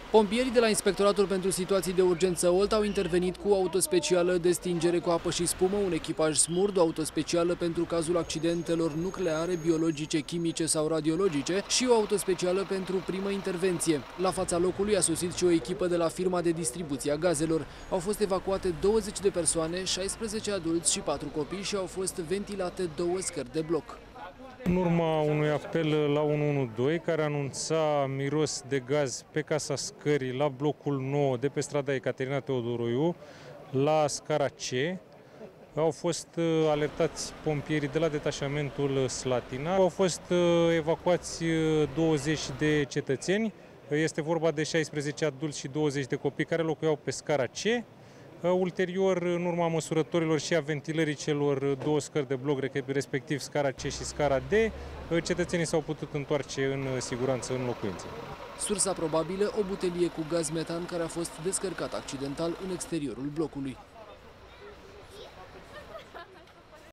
Pompierii de la Inspectoratul pentru Situații de Urgență Olt au intervenit cu o autospecială de stingere cu apă și spumă, un echipaj SMURD, o autospecială pentru cazul accidentelor nucleare, biologice, chimice sau radiologice și o autospecială pentru primă intervenție. La fața locului a sosit și o echipă de la firma de distribuție a gazelor. Au fost evacuate 20 de persoane, 16 adulți și 4 copii și au fost ventilate 2 scări de bloc. În urma unui apel la 112 care anunța miros de gaz pe casa scării la blocul 9 de pe strada Ecaterina Teodoroiu, la scara C, au fost alertați pompierii de la detașamentul Slatina. Au fost evacuați 20 de cetățeni, este vorba de 16 adulți și 20 de copii care locuiau pe scara C. Ulterior, în urma măsurătorilor și a ventilării celor 2 scări de bloc, respectiv scara C și scara D, cetățenii s-au putut întoarce în siguranță în locuințe. Sursa probabilă, o butelie cu gaz metan care a fost descărcat accidental în exteriorul blocului.